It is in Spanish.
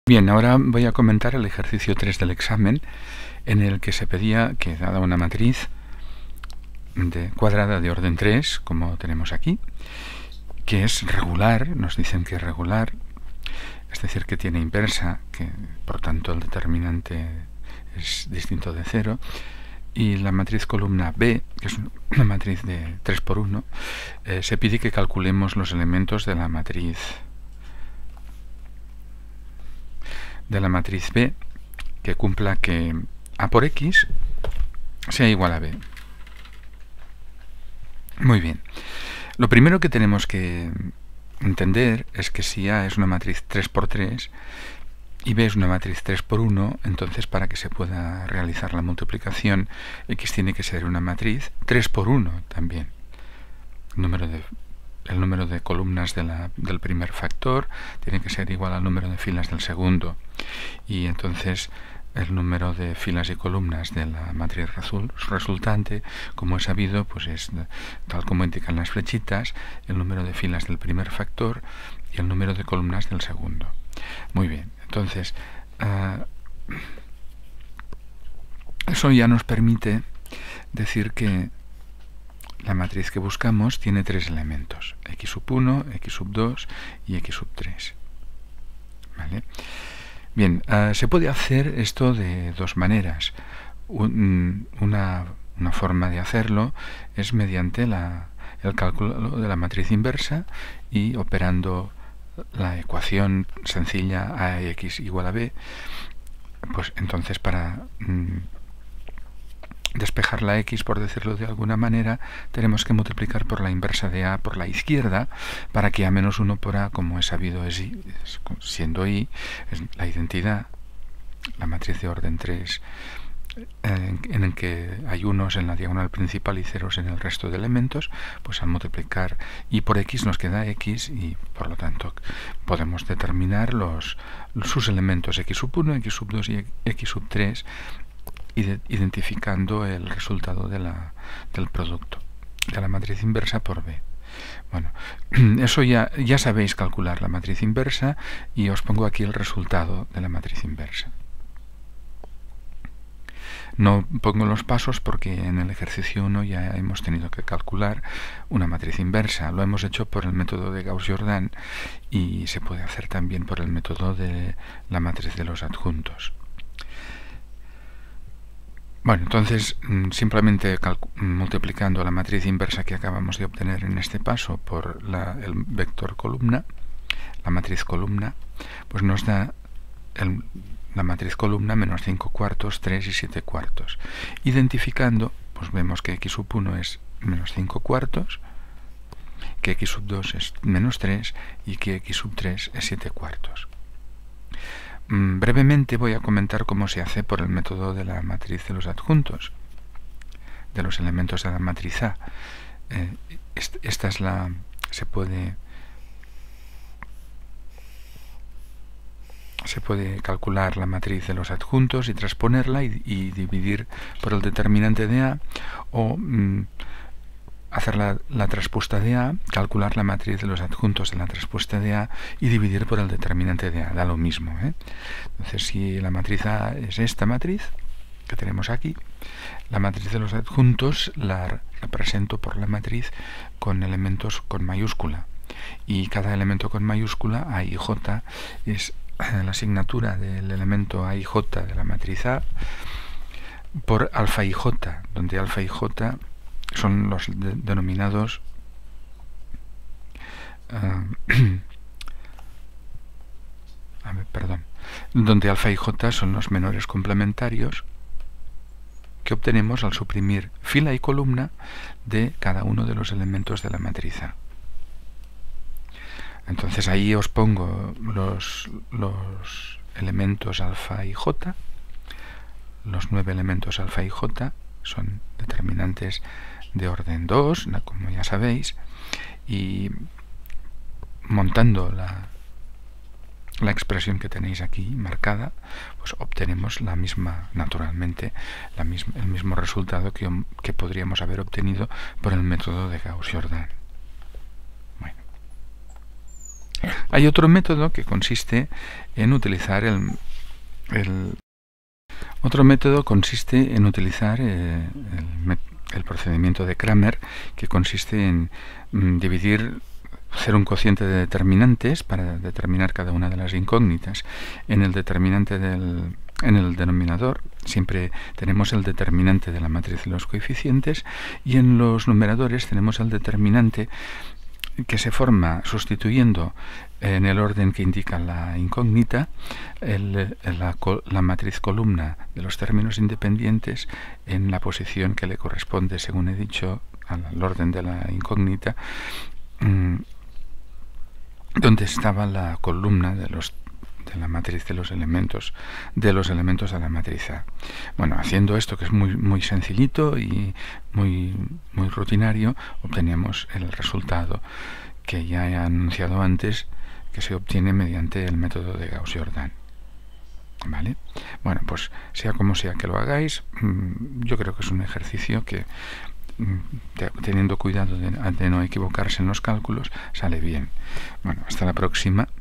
Bien, ahora voy a comentar el ejercicio 3 del examen, en el que se pedía que, dada una matriz cuadrada de orden 3, como tenemos aquí, que es regular, nos dicen que es regular, es decir, que tiene inversa, que por tanto el determinante es distinto de 0, y la matriz columna B, que es una matriz de 3 por 1, se pide que calculemos los elementos de la matriz B, que cumpla que A por X sea igual a B. Muy bien. Lo primero que tenemos que entender es que si A es una matriz 3 por 3 y B es una matriz 3 por 1, entonces para que se pueda realizar la multiplicación, X tiene que ser una matriz 3 por 1 también. El número de columnas del primer factor tiene que ser igual al número de filas del segundo. Y entonces el número de filas y columnas de la matriz resultante, como es sabido, pues es tal como indican las flechitas, el número de filas del primer factor y el número de columnas del segundo. Muy bien, entonces eso ya nos permite decir que la matriz que buscamos tiene tres elementos: x sub 1, x sub 2 y x sub 3. ¿Vale? Bien, se puede hacer esto de dos maneras. Una forma de hacerlo es mediante el cálculo de la matriz inversa y operando la ecuación sencilla ax igual a b. Pues entonces, para despejar la x, por decirlo de alguna manera, tenemos que multiplicar por la inversa de a por la izquierda, para que a menos 1 por a, como es sabido, siendo i, es la identidad, la matriz de orden 3, en el que hay unos en la diagonal principal y ceros en el resto de elementos, pues al multiplicar i por x nos queda x, y por lo tanto podemos determinar sus elementos x sub 1, x sub 2 y x sub 3, identificando el resultado del producto de la matriz inversa por B. Bueno, eso ya sabéis calcular la matriz inversa, y os pongo aquí el resultado de la matriz inversa. No pongo los pasos porque en el ejercicio 1 ya hemos tenido que calcular una matriz inversa. Lo hemos hecho por el método de Gauss-Jordan y se puede hacer también por el método de la matriz de los adjuntos. Bueno, entonces simplemente multiplicando la matriz inversa que acabamos de obtener en este paso por el vector columna, la matriz columna, pues nos da la matriz columna menos 5 cuartos, 3 y 7 cuartos. Identificando, pues vemos que x sub 1 es menos 5 cuartos, que x sub 2 es menos 3 y que x sub 3 es 7 cuartos. Brevemente voy a comentar cómo se hace por el método de la matriz de los adjuntos, de los elementos de la matriz A. Esta es se puede calcular la matriz de los adjuntos y transponerla y dividir por el determinante de A, o hacer la traspuesta de A, calcular la matriz de los adjuntos de la traspuesta de A y dividir por el determinante de A. Da lo mismo, ¿eh? Entonces, si la matriz A es esta matriz que tenemos aquí, la matriz de los adjuntos la represento por la matriz con elementos con mayúscula. Y cada elemento con mayúscula, A y J, es la asignatura del elemento A y J de la matriz A por alfa y J, donde alfa y J son los denominados donde alfa y J son los menores complementarios que obtenemos al suprimir fila y columna de cada uno de los elementos de la matriz A. Entonces ahí os pongo los elementos alfa y J. Los 9 elementos alfa y J son determinantes de orden 2, como ya sabéis, y montando la expresión que tenéis aquí marcada, pues obtenemos naturalmente el mismo resultado que podríamos haber obtenido por el método de Gauss-Jordan. Bueno, Hay otro método que consiste en utilizar el procedimiento de Cramer, que consiste en hacer un cociente de determinantes para determinar cada una de las incógnitas. En el denominador siempre tenemos el determinante de la matriz de los coeficientes, y en los numeradores tenemos el determinante que se forma sustituyendo en el orden que indica la incógnita la matriz columna de los términos independientes en la posición que le corresponde, según he dicho, al orden de la incógnita, donde estaba la columna de la matriz de los elementos de la matriz A. Bueno, haciendo esto, que es muy sencillito y muy rutinario, obteníamos el resultado que ya he anunciado antes, que se obtiene mediante el método de Gauss-Jordan. ¿Vale? Bueno, pues sea como sea que lo hagáis, yo creo que es un ejercicio que, teniendo cuidado de no equivocarse en los cálculos, sale bien. Bueno, hasta la próxima.